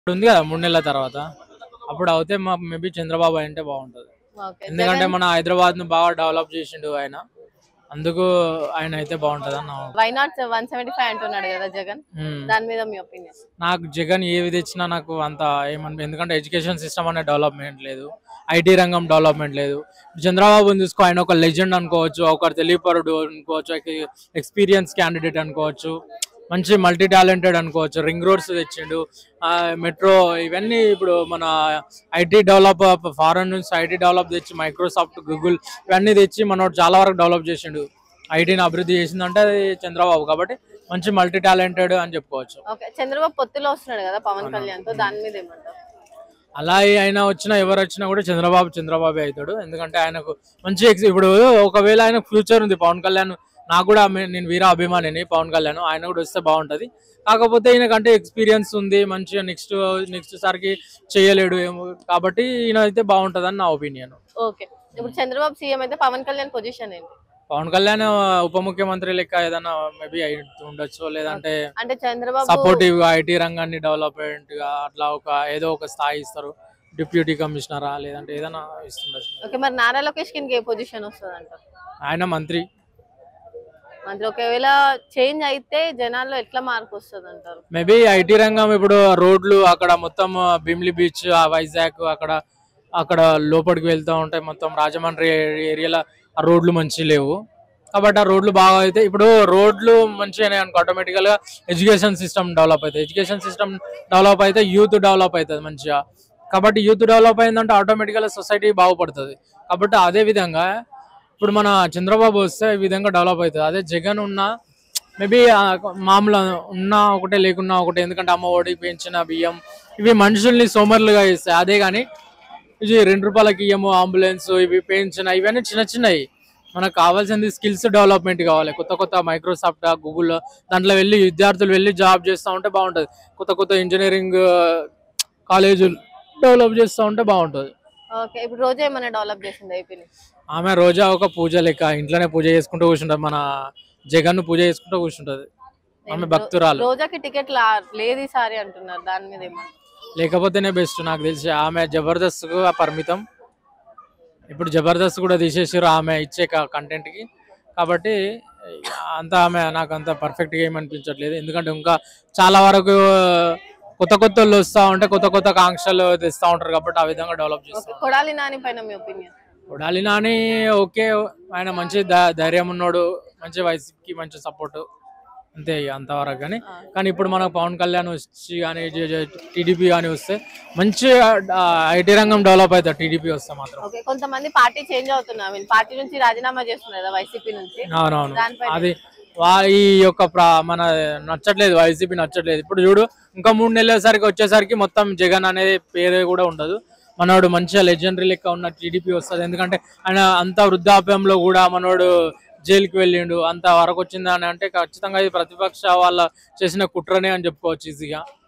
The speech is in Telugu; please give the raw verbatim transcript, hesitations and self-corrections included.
ఉంది కదా మూడు నెలల తర్వాత అప్పుడు అవుతే మాకు మేబీ చంద్రబాబు అంటే బాగుంటుంది. ఓకే. ఎందుకంటే జగన్ మన హైదరాబాద్ ను బాగా డెవలప్ చేసిండు ఆయన. అందుకు ఆయన అయితే బాగుంటది అన్న. Why not one seventy five అంటున్నాడు కదా జగన్, ఉమ్. దాని మీద మీ ఒపీనియన్? నాకు జగన్ ఏవి తెచ్చినా నాకు అంత ఏమని, ఎందుకంటే ఎడ్యుకేషన్ సిస్టమ్ అనే డెవలప్మెంట్ లేదు, ఐటీ రంగం డెవలప్మెంట్ లేదు. చంద్రబాబుని చూసుకో, ఆయన ఒక లెజెండ్ అనుకోవచ్చు, ఒకరు తెలియపరుడు అనుకోవచ్చు, ఎక్స్పీరియన్స్ క్యాండిడేట్ అనుకోవచ్చు, మంచి మల్టీ టాలెంటెడ్ అనుకోవచ్చు. రింగ్ రోడ్స్ తెచ్చిండు, మెట్రో, ఇవన్నీ ఇప్పుడు మన ఐటీ డెవలప్, ఫారెన్ నుంచి ఐటీ డెవలప్ తెచ్చి మైక్రోసాఫ్ట్, గూగుల్ ఇవన్నీ తెచ్చి మనోడు చాలా వరకు డెవలప్ చేసిండు. ఐటీని అభివృద్ధి చేసిందంటే అది చంద్రబాబు, కాబట్టి మంచి మల్టీ టాలెంటెడ్ అని చెప్పుకోవచ్చు. ఓకే. చంద్రబాబు పొత్తులో వస్తున్నాడు కదా పవన్ కళ్యాణ్ తో, దాని మీద ఏమంటారు? అలా అయినా వచ్చినా ఎవరు వచ్చినా కూడా చంద్రబాబు చంద్రబాబే అవుతాడు. ఎందుకంటే ఆయనకు మంచి ఎక్స్ ఇప్పుడు ఒకవేళ ఆయన ఫ్యూచర్ ఉంది. పవన్ కళ్యాణ్ నాకు కూడా నేను వీర అభిమానిని పవన్ కళ్యాణ్, ఆయన కూడా వస్తే బాగుంటది. కాకపోతే ఈయనకంటే ఎక్స్పీరియన్స్ ఉంది మంచిగా, నెక్స్ట్ నెక్స్ట్ సారికి చేయలేడు ఏమో, కాబట్టి ఈయన అయితే బాగుంటది అని నా ఒపీనియన్. ఓకే. ఇప్పుడు చంద్రబాబు సీఎం అయితే పవన్ కళ్యాణ్ పొజిషన్ ఏంటి? పవన్ కళ్యాణ్ ఉప ముఖ్యమంత్రి లెక్క ఏదైనా మేబీ ఉండొచ్చు, లేదంటే అంటే చంద్రబాబు సపోర్టివ్ గా ఐటీ రంగాన్ని డెవలప్మెంట్ గా అట్లా ఒక ఏదో ఒక స్థాయి ఇస్తారు, డిప్యూటీ కమిషనరా లేదంటే ఏదైనా ఇస్తుండొచ్చు. ఓకే. మరి నారా లోకేష్ కి ఏ పొజిషన్ వస్తుంది అంటారు? ఆయన మంత్రి. మంత్రి ఒకవేళ చేంజ్ అయితే జనాల్లో ఎట్లా మార్పు వస్తుంది అంటారు? మేబీ ఐటీ రంగం ఇప్పుడు రోడ్లు అక్కడ మొత్తం భీమిలి బీచ్, వైజాగ్ అక్కడ అక్కడ లోపలికి వెళ్తూ ఉంటాయి, మొత్తం రాజమండ్రి ఏరియాలో ఆ రోడ్లు మంచి లేవు. కాబట్టి ఆ రోడ్లు బాగా అయితే, ఇప్పుడు రోడ్లు మంచిగా అనుకో ఆటోమేటికల్ గా ఎడ్యుకేషన్ సిస్టమ్ డెవలప్ అవుతుంది. ఎడ్యుకేషన్ సిస్టమ్ డెవలప్ అయితే యూత్ డెవలప్ అవుతుంది మంచిగా. కాబట్టి యూత్ డెవలప్ అయిందంటే ఆటోమేటికల్ సొసైటీ బాగుపడుతుంది. కాబట్టి అదే విధంగా ఇప్పుడు మన చంద్రబాబు వస్తే ఈ విధంగా డెవలప్ అవుతుంది. అదే జగన్ ఉన్న మేబీ మామూలు ఉన్నా ఒకటే లేకున్నా ఒకటే, ఎందుకంటే అమ్మ ఒడి, పెంచిన బియ్యం ఇవి మనుషుల్ని సోమరులుగా ఇస్తాయి. అదే కానీ ఇది రెండు రూపాయలకి ఇయ్యము, అంబులెన్స్, ఇవి పెంచిన, ఇవన్నీ చిన్న చిన్నవి. మనకు కావాల్సింది స్కిల్స్ డెవలప్మెంట్ కావాలి. కొత్త కొత్త మైక్రోసాఫ్ట్, గూగుల్ దాంట్లో వెళ్ళి విద్యార్థులు వెళ్ళి జాబ్ చేస్తూ ఉంటే బాగుంటుంది. కొత్త కొత్త ఇంజనీరింగ్ కాలేజీలు డెవలప్ చేస్తూ ఉంటే బాగుంటుంది. ఓకే. ఇప్పుడు రోజా ఏమైనా డెవలప్ చేసింది ఐపీని? ఆమె రోజా ఒక పూజ లెక్క ఇంట్లోనే పూజ చేసుకుంటూ కూర్చుంటది, మన జగన్ పూజ చేసుకుంటూ కూర్చుంటది. ఆమె భక్తురాలు. రోజాకి టికెట్ లేదు ఈసారి అంటున్నారు, దాని మీద ఏమంటారు? లేకపోతేనే బెస్ట్ నాకు తెలిసి. ఆమె జబర్దస్త్ కు పరిమితం, ఇప్పుడు జబర్దస్త్ కూడా తీసేసారు ఆమె ఇచ్చే కంటెంట్ కి. కాబట్టి అంత ఆమె నాకు అంత పర్ఫెక్ట్ గా ఏమనిపించట్లేదు. ఎందుకంటే ఇంకా చాలా వరకు కొత్త కొత్త వాళ్ళు వస్తూ ఉంటే కొత్త కొత్త కాంక్షలు తెస్తూ ఉంటారు, కాబట్టి ఆ విధంగా డెవలప్ చేస్తారు. కొడాలి నాని పైన మీ ఒపీనియన్? కొడాలి నాని ఓకే, ఆయన మంచి ధైర్యం ఉన్నాడు, మంచి వయసుకి మంచి సపోర్ట్, అంతే అంతవరకు. కానీ కానీ ఇప్పుడు మనకు పవన్ కళ్యాణ్ వచ్చి కానీ టీడీపీ కానీ వస్తే మంచి ఐటీ రంగం డెవలప్ అవుతుంది. టీడీపీ వస్తే మాత్రం. ఓకే. కొంతమంది పార్టీ చేంజ్ అవుతున్నారు, పార్టీ నుంచి రాజీనామా చేస్తున్నారు కదా వైసీపీ నుంచి. అవునవును, అది ఈ యొక్క మన నచ్చట్లేదు, వైసీపీ నచ్చట్లేదు. ఇప్పుడు చూడు, ఇంకా మూడు నెలల సరికి వచ్చేసరికి మొత్తం జగన్ అనేది పేరు కూడా ఉండదు. మనోడు మంచిగా లెజెండరీ లెక్క ఉన్న టీడీపీ వస్తుంది. ఎందుకంటే ఆయన అంత వృద్ధాప్యంలో కూడా మనోడు జైలుకి వెళ్ళిండు, అంత వరకు వచ్చిందని అంటే ఖచ్చితంగా ఇది ప్రతిపక్ష వాళ్ళ చేసిన కుట్రనే అని చెప్పుకోవచ్చు ఈజీగా.